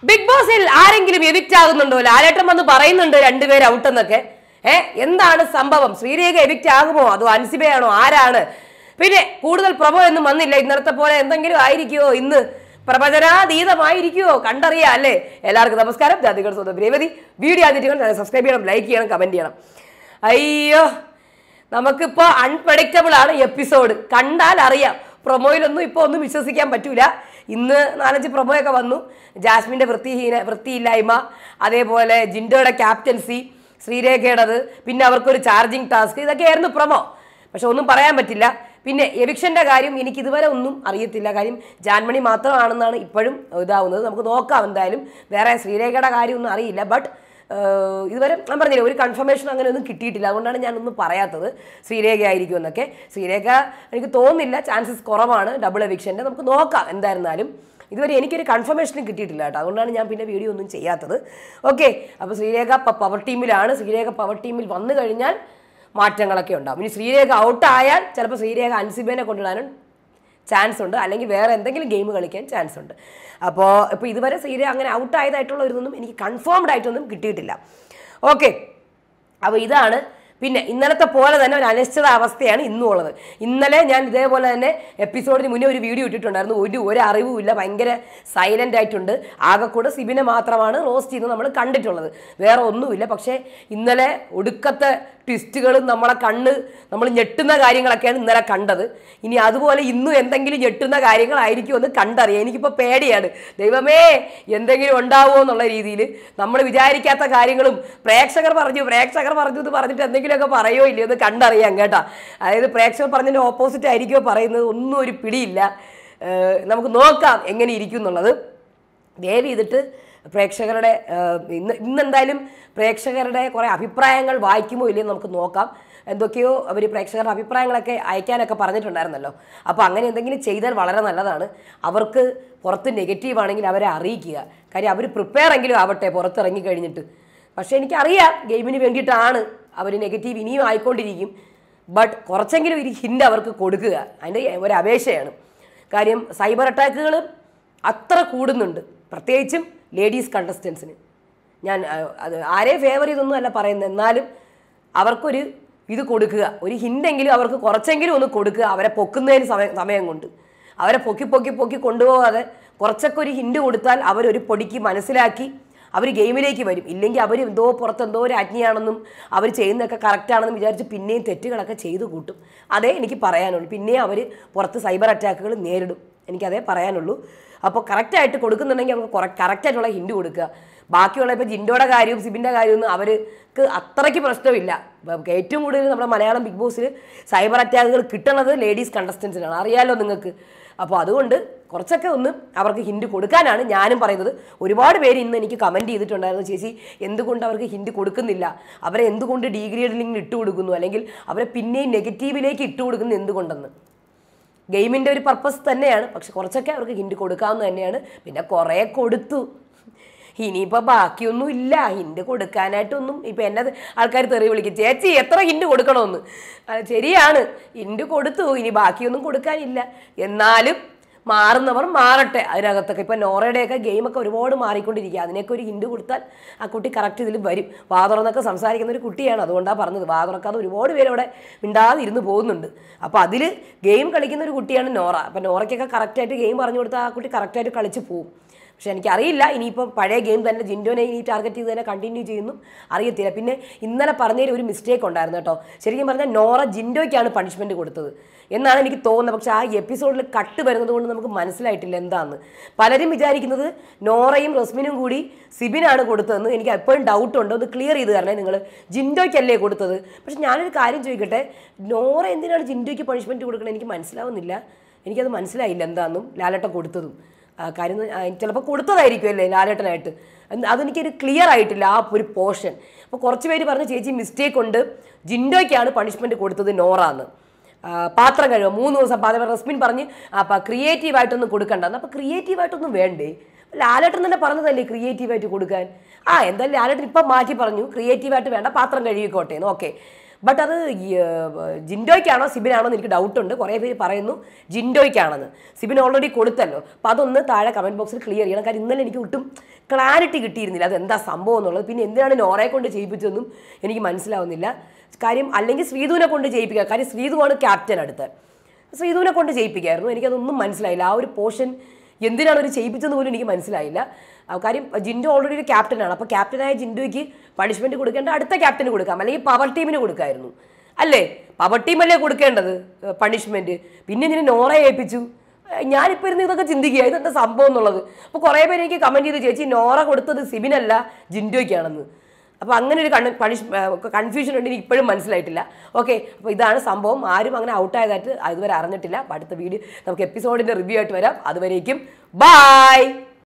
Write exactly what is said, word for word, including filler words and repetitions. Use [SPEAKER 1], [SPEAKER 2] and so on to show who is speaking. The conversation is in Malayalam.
[SPEAKER 1] ബിഗ് ബോസിൽ ആരെങ്കിലും എവിക്റ്റ് ആകുന്നുണ്ടോ? ലാലേട്ടൻ വന്ന് പറയുന്നുണ്ട് രണ്ടുപേര് ഔട്ട് എന്നൊക്കെ. ഏഹ് എന്താണ് സംഭവം? ശ്രീരേഖ എവിക്റ്റ് ആകുമോ? അതോ അൻസിബയാണോ? ആരാണ്? പിന്നെ കൂടുതൽ പ്രഭോ ഒന്നും വന്നില്ല. ഇന്നലത്തെ പോലെ എന്തെങ്കിലും ആയിരിക്കുമോ? ഇന്ന് പ്രവചനാതീതമായിരിക്കുമോ? കണ്ടറിയാം അല്ലേ? എല്ലാവർക്കും നമസ്കാരം. ജാതികൾ സ്വന്തം രേവതി. വീഡിയോ ആദ്യമായിട്ട് സബ്സ്ക്രൈബ് ചെയ്യണം, ലൈക്ക് ചെയ്യണം, കമന്റ് ചെയ്യണം. അയ്യോ, നമുക്കിപ്പോൾ അൺപ്രഡിക്റ്റബിൾ ആണ് എപ്പിസോഡ്. കണ്ടാൽ അറിയാം. പ്രൊമോയിലൊന്നും ഇപ്പോൾ ഒന്നും വിശ്വസിക്കാൻ പറ്റൂല. ഇന്ന് നാലഞ്ച് പ്രൊമോയൊക്കെ വന്നു. ജാസ്മിൻ്റെ വൃത്തിഹീന വൃത്തിയില്ലായ്മ, അതേപോലെ ജിൻഡോയുടെ ക്യാപ്റ്റൻസി, ശ്രീരേഖയുടേത്, പിന്നെ അവർക്കൊരു ചാർജിങ് ടാസ്ക്, ഇതൊക്കെയായിരുന്നു പ്രൊമോ. പക്ഷെ ഒന്നും പറയാൻ പറ്റില്ല. പിന്നെ എവിക്ഷൻ്റെ കാര്യം എനിക്ക് ഇതുവരെ ഒന്നും അറിയത്തില്ല. കാര്യം ജാൻമണി മാത്രമാണെന്നാണ് ഇപ്പോഴും ഇതാവുന്നത്. നമുക്ക് നോക്കാം എന്തായാലും. വേറെ ശ്രീരേഖയുടെ കാര്യമൊന്നും അറിയില്ല. ബട്ട് ഇതുവരെ ഞാൻ പറഞ്ഞില്ല, ഒരു കൺഫർമേഷൻ അങ്ങനെ ഒന്നും കിട്ടിയിട്ടില്ല. അതുകൊണ്ടാണ് ഞാനൊന്നും പറയാത്തത് ശ്രീരേഖ ആയിരിക്കും എന്നൊക്കെ. ശ്രീരേഖ എനിക്ക് തോന്നുന്നില്ല, ചാൻസസ് കുറവാണ് ഡബിൾ എവിക്ഷൻ്റെ. നമുക്ക് നോക്കാം എന്തായിരുന്നാലും. ഇതുവരെ എനിക്കൊരു കൺഫർമേഷനും കിട്ടിയിട്ടില്ല കേട്ടോ. അതുകൊണ്ടാണ് ഞാൻ പിന്നെ വീഡിയോ ഒന്നും ചെയ്യാത്തത്. ഓക്കെ, അപ്പോൾ ശ്രീരേഖ പവർ ടീമിലാണ്. ശ്രീരേഖ പവർ ടീമിൽ വന്നു കഴിഞ്ഞാൽ മാറ്റങ്ങളൊക്കെ ഉണ്ടാകും. ഇനി ശ്രീരേഖ ഔട്ടായാൽ ചിലപ്പോൾ ശ്രീരേഖ അൻസിബേനെ കൊണ്ടുവരാനും ചാൻസ് ഉണ്ട്, അല്ലെങ്കിൽ വേറെ എന്തെങ്കിലും ഗെയിം കളിക്കാൻ ചാൻസ് ഉണ്ട്. അപ്പോൾ ഇപ്പോൾ ഇതുവരെ ശ്രീരേഖ അങ്ങനെ ഔട്ടായതായിട്ടുള്ള ഒരിതൊന്നും എനിക്ക് കൺഫേംഡ് ആയിട്ടൊന്നും കിട്ടിയിട്ടില്ല. ഓക്കെ, അപ്പോൾ ഇതാണ്. പിന്നെ ഇന്നലത്തെ പോലെ തന്നെ ഒരു അനിശ്ചിത അവസ്ഥയാണ് ഇന്നും ഉള്ളത്. ഇന്നലെ ഞാൻ ഇതേപോലെ തന്നെ എപ്പിസോഡിന് മുന്നേ ഒരു വീഡിയോ ഇട്ടിട്ടുണ്ടായിരുന്നു. ഒരു ഒരു അറിവുമില്ല, ഭയങ്കര സൈലൻ്റ് ആയിട്ടുണ്ട്. ആകെ കൂടെ സിബിനെ മാത്രമാണ് റോസ്റ്റ് ചെയ്യുന്നത് നമ്മൾ കണ്ടിട്ടുള്ളത്, വേറെ ഒന്നുമില്ല. പക്ഷേ ഇന്നലെ ഒടുക്കത്തെ ട്വിസ്റ്റുകളും നമ്മളെ കണ്ണ് നമ്മൾ ഞെട്ടുന്ന കാര്യങ്ങളൊക്കെയാണ് ഇന്നലെ കണ്ടത്. ഇനി അതുപോലെ ഇന്നും എന്തെങ്കിലും ഞെട്ടുന്ന കാര്യങ്ങളായിരിക്കും എന്ന് കണ്ടറിയാം. എനിക്കിപ്പോൾ പേടിയാണ്. ദൈവമേ, എന്തെങ്കിലും ഉണ്ടാവുമോ എന്നുള്ള രീതിയിൽ നമ്മൾ വിചാരിക്കാത്ത കാര്യങ്ങളും പ്രേക്ഷകർ പറഞ്ഞു പ്രേക്ഷകർ പറഞ്ഞു എന്ന് പറഞ്ഞിട്ട് എന്തെങ്കിലുമൊക്കെ പറയുമോ ഇല്ലയോ എന്ന് കണ്ടറിയാം കേട്ടോ. അതായത് പ്രേക്ഷകർ പറഞ്ഞതിൻ്റെ ഓപ്പോസിറ്റ് ആയിരിക്കുമോ പറയുന്നത്, ഒന്നും ഒരു പിടിയില്ല. നമുക്ക് നോക്കാം എങ്ങനെ ഇരിക്കും എന്നുള്ളത്. ദയവ് ചെയ്തിട്ട് പ്രേക്ഷകരുടെ ഇന്ന് ഇന്നെന്തായാലും പ്രേക്ഷകരുടെ കുറേ അഭിപ്രായങ്ങൾ വായിക്കുമോ ഇല്ലയോ നമുക്ക് നോക്കാം. എന്തൊക്കെയോ അവർ പ്രേക്ഷകരുടെ അഭിപ്രായങ്ങളൊക്കെ അയക്കാനൊക്കെ പറഞ്ഞിട്ടുണ്ടായിരുന്നല്ലോ. അപ്പോൾ അങ്ങനെ എന്തെങ്കിലും ചെയ്താൽ വളരെ നല്ലതാണ്. അവർക്ക് പുറത്ത് നെഗറ്റീവ് ആണെങ്കിൽ അവരെ അറിയിക്കുക. കാര്യം അവർ പ്രിപ്പയർ എങ്കിലും ആവട്ടെ പുറത്തിറങ്ങി കഴിഞ്ഞിട്ട്. പക്ഷേ എനിക്കറിയാം ഗെയിമിന് വേണ്ടിയിട്ടാണ് അവർ നെഗറ്റീവ് ഇനിയും ആയിക്കൊണ്ടിരിക്കും. ബട്ട് കുറച്ചെങ്കിലും ഒരു ഹിൻ്റ് അവർക്ക് കൊടുക്കുക, അതിൻ്റെ ഒരു അപേക്ഷയാണ്. കാര്യം സൈബർ അറ്റാക്കുകൾ അത്ര കൂടുന്നുണ്ട്, പ്രത്യേകിച്ചും ലേഡീസ് കണ്ടസ്റ്റൻസിന്. ഞാൻ അത് ആരെയും ഫേവർ ചെയ്തൊന്നും അല്ല പറയുന്നത്, എന്നാലും അവർക്കൊരു ഇത് കൊടുക്കുക, ഒരു ഹിൻ്റെങ്കിലും അവർക്ക് കുറച്ചെങ്കിലും ഒന്ന് കൊടുക്കുക. അവരെ പൊക്കുന്നതിന് സമയം സമയം കൊണ്ട് അവരെ പൊക്കി പൊക്കി പൊക്കി കൊണ്ടുപോകാതെ കുറച്ചൊക്കെ ഒരു ഹിൻ്റ് കൊടുത്താൽ അവരൊരു പൊടിക്ക് മനസ്സിലാക്കി അവർ ഗെയിമിലേക്ക് വരും. ഇല്ലെങ്കിൽ അവർ എന്തോ പുറത്ത് എന്തോ ഒരു ആജ്ഞയാണെന്നും അവർ ചെയ്യുന്നതൊക്കെ കറക്റ്റാണെന്നും വിചാരിച്ച് പിന്നെയും തെറ്റുകളൊക്കെ ചെയ്തു കൂട്ടും. അതേ എനിക്ക് പറയാനുള്ളൂ. പിന്നെയും അവർ പുറത്ത് സൈബർ അറ്റാക്കുകൾ നേരിടും. എനിക്കതേ പറയാനുള്ളൂ. അപ്പോൾ കറക്റ്റായിട്ട് കൊടുക്കുന്നുണ്ടെങ്കിൽ അവർക്ക് കുറ കറക്റ്റായിട്ടുള്ള ഹിൻ്റ് കൊടുക്കുക. ബാക്കിയുള്ള ഇപ്പോൾ ജിൻഡോയുടെ കാര്യവും സിബിൻ്റെ കാര്യമൊന്നും അവർക്ക് അത്രയ്ക്ക് പ്രശ്നമില്ല. ഏറ്റവും കൂടുതൽ നമ്മുടെ മലയാളം ബിഗ് ബോസിൽ സൈബർ അറ്റാക്കുകൾ കിട്ടുന്നത് ലേഡീസ് കണ്ടസ്റ്റൻസിനാണ്, അറിയാമല്ലോ നിങ്ങൾക്ക്. അപ്പോൾ അതുകൊണ്ട് കുറച്ചൊക്കെ ഒന്ന് അവർക്ക് ഹിൻ്റ് കൊടുക്കാനാണ് ഞാനും പറയുന്നത്. ഒരുപാട് പേര് ഇന്ന് എനിക്ക് കമൻറ്റ് ചെയ്തിട്ടുണ്ടായിരുന്നു, ചേച്ചി എന്തുകൊണ്ട് അവർക്ക് ഹിൻ്റ് കൊടുക്കുന്നില്ല, അവരെ എന്തുകൊണ്ട് ഡീഗ്രേഡിലിംഗ് ഇട്ട് കൊടുക്കുന്നു, അല്ലെങ്കിൽ അവരെ പിന്നെയും നെഗറ്റീവിലേക്ക് ഇട്ട് കൊടുക്കുന്നത് എന്തുകൊണ്ടെന്ന്. ഗെയിമിൻ്റെ ഒരു പർപ്പസ് തന്നെയാണ്, പക്ഷെ കുറച്ചൊക്കെ അവർക്ക് ഹിൻ്റ് കൊടുക്കാവുന്ന തന്നെയാണ്. പിന്നെ കുറേ കൊടുത്തു, ഇനിയിപ്പോൾ ബാക്കിയൊന്നും ഇല്ല ഹിൻ്റ് കൊടുക്കാനായിട്ടൊന്നും. ഇപ്പം എന്നെ ആൾക്കാർ തെറി വിളിക്കും, ചേച്ചി എത്ര ഹിൻ്റ് കൊടുക്കണമെന്ന്. ശരിയാണ്, ഹിൻ്റ് കൊടുത്തു, ഇനി ബാക്കിയൊന്നും കൊടുക്കാനില്ല. എന്നാലും മാറുന്നവർ മാറട്ടെ. അതിനകത്തൊക്കെ ഇപ്പം നോറയുടെയൊക്കെ ഗെയിമൊക്കെ ഒരുപാട് മാറിക്കൊണ്ടിരിക്കുക. അതിനൊക്കെ ഒരു ഹിൻ്റ് കൊടുത്താൽ ആ കുട്ടി കറക്റ്റ് ഇതിൽ വരും. വാതുറന്നൊക്കെ സംസാരിക്കുന്ന ഒരു കുട്ടിയാണ്, അതുകൊണ്ടാണ് പറഞ്ഞത്. വാതുറക്കാതെ ഒരുപാട് പേര് അവിടെ മിണ്ടാതെ ഇരുന്ന് പോകുന്നുണ്ട്. അപ്പോൾ അതിൽ ഗെയിം കളിക്കുന്ന ഒരു കുട്ടിയാണ് നോറ. അപ്പം നോറയ്ക്കൊക്കെ കറക്റ്റായിട്ട് ഗെയിം പറഞ്ഞു കൊടുത്താൽ ആ കുട്ടി കറക്റ്റായിട്ട് കളിച്ച് പോകും. പക്ഷെ എനിക്കറിയില്ല ഇനിയിപ്പം പഴയ ഗെയിം തന്നെ ജിൻഡോനെ ഇനി ടാർഗറ്റ് ചെയ്ത് തന്നെ കണ്ടിന്യൂ ചെയ്യുന്നു അറിയത്തില്ല. പിന്നെ ഇന്നലെ പറഞ്ഞതിൽ ഒരു മിസ്റ്റേക്ക് ഉണ്ടായിരുന്നു കേട്ടോ. ശരിക്കും പറഞ്ഞാൽ നോറ ജിൻഡോയ്ക്കാണ് പണിഷ്മെൻറ്റ് കൊടുത്തത് എന്നാണ് എനിക്ക് തോന്നുന്നത്. പക്ഷേ ആ എപ്പിസോഡിൽ കട്ട് വരുന്നത് കൊണ്ട് നമുക്ക് മനസ്സിലായിട്ടില്ല എന്താണെന്ന്. പലരും വിചാരിക്കുന്നത് നോറയും റസ്മിനും കൂടി സിബിനാണ് കൊടുത്തതെന്ന്. എനിക്ക് എപ്പോഴും ഡൗട്ടുണ്ട്, ഒന്ന് ക്ലിയർ ചെയ്ത് തരണേ നിങ്ങൾ. ജിൻഡോയ്ക്കല്ലേ കൊടുത്തത്? പക്ഷെ ഞാനൊരു കാര്യം ചോദിക്കട്ടെ, നോറ എന്തിനാണ് ജിൻഡോയ്ക്ക് പണിഷ്മെൻറ്റ് കൊടുക്കുന്നത്? എനിക്ക് മനസ്സിലാവുന്നില്ല. എനിക്കത് മനസ്സിലായില്ല എന്താണെന്നും ലാലേട്ടൻ കൊടുത്തതും. കാര്യം ചിലപ്പോൾ കൊടുത്തതായിരിക്കും അല്ലേ ലാലേട്ടനായിട്ട്, അതെനിക്കൊരു ക്ലിയർ ആയിട്ടില്ല ആ ഒരു പോർഷൻ. അപ്പോൾ കുറച്ച് പേര് പറഞ്ഞ് ചേച്ചി മിസ്റ്റേക്ക് ഉണ്ട്, ജിൻഡോയ്ക്കാണ് പണിഷ്മെൻറ്റ് കൊടുത്തത് നോറ എന്ന്. പാത്രം കഴിയുക മൂന്ന് ദിവസം പാത്രം. റസ്മിൻ പറഞ്ഞ് അപ്പം ക്രിയേറ്റീവായിട്ടൊന്നും കൊടുക്കണ്ടെന്ന്. അപ്പോൾ ക്രിയേറ്റീവായിട്ടൊന്നും വേണ്ടേ? ലാലേട്ടൻ തന്നെ പറഞ്ഞതല്ലേ ക്രിയേറ്റീവായിട്ട് കൊടുക്കാൻ. ആ എന്തായാലും ലാലേട്ടൻ ഇപ്പം മാറ്റി പറഞ്ഞു ക്രിയേറ്റീവായിട്ട് വേണ്ട, പാത്രം കഴുകിക്കോട്ടെ എന്ന്. ഓക്കെ, ബട്ട് അത് ജിൻഡോയ്ക്കാണോ സിബിനാണോ എന്ന് എനിക്ക് ഡൗട്ടുണ്ട്. കുറേ പേര് പറയുന്നു ജിൻഡോയ്ക്കാണെന്ന്. സിബിൻ ഓൾറെഡി കൊടുത്തല്ലോ. അപ്പോൾ അതൊന്ന് താഴെ കമൻറ്റ് ബോക്സിൽ ക്ലിയർ ചെയ്യണം. കാരണം ഇന്നലെ എനിക്ക് ഒട്ടും ക്ലാരിറ്റി കിട്ടിയിരുന്നില്ല അതെന്താ സംഭവം എന്നുള്ളത്. പിന്നെ എന്തിനാണ് നോറയെ കൊണ്ട് ചെയ്യിപ്പിച്ചതെന്നും എനിക്ക് മനസ്സിലാവുന്നില്ല. കാര്യം അല്ലെങ്കിൽ ശ്രീധുവിനെ കൊണ്ട് ചെയ്യിപ്പിക്കുക. കാര്യം ശ്രീധുവാണ് ക്യാപ്റ്റൻ അടുത്ത്. ശ്രീധുവിനെ കൊണ്ട് ചെയ്യിപ്പിക്കായിരുന്നു. എനിക്കതൊന്നും മനസ്സിലായില്ല. ആ ഒരു പോർഷൻ എന്തിനാണ് അവർ ചെയ്യിപ്പിച്ചതെന്ന് പോലും എനിക്ക് മനസ്സിലായില്ല. കാര്യം ജിൻഡോ ഓൾറെഡി ഒരു ക്യാപ്റ്റനാണ്. അപ്പോൾ ക്യാപ്റ്റനായ ജിൻഡോയ്ക്ക് പണിഷ്മെൻറ്റ് കൊടുക്കേണ്ട അടുത്ത ക്യാപ്റ്റന് കൊടുക്കാം, അല്ലെങ്കിൽ പവർ ടീമിന് കൊടുക്കായിരുന്നു അല്ലേ? പവർ ടീമല്ലേ കൊടുക്കേണ്ടത് പണിഷ്മെൻറ്റ്. പിന്നെ ഇങ്ങനെ നോറയെ ഏൽപ്പിച്ചു. ഞാനിപ്പോൾ ഇരുന്ന് ഇതൊക്കെ ചിന്തിക്കുക ഇതെന്താ സംഭവം എന്നുള്ളത്. അപ്പോൾ കുറേ പേര് എനിക്ക് കമൻറ്റ് ചെയ്ത് ചേച്ചി നോറ കൊടുത്തത് സിബിനല്ല ജിൻഡോയ്ക്കാണെന്ന്. അപ്പോൾ അങ്ങനെ ഒരു കൺ പണിഷ് കൺഫ്യൂഷൻ ഉണ്ട്, എനിക്ക് ഇപ്പോഴും മനസ്സിലായിട്ടില്ല. ഓക്കെ, അപ്പോൾ ഇതാണ് സംഭവം. ആരും അങ്ങനെ ഔട്ടായതായിട്ട് ഇതുവരെ അറിഞ്ഞിട്ടില്ല. അപ്പോൾ അടുത്ത വീഡിയോ നമുക്ക് എപ്പിസോഡിൻ്റെ റിവ്യൂ ആയിട്ട് വരാം. അതുവരേക്കും ബൈ.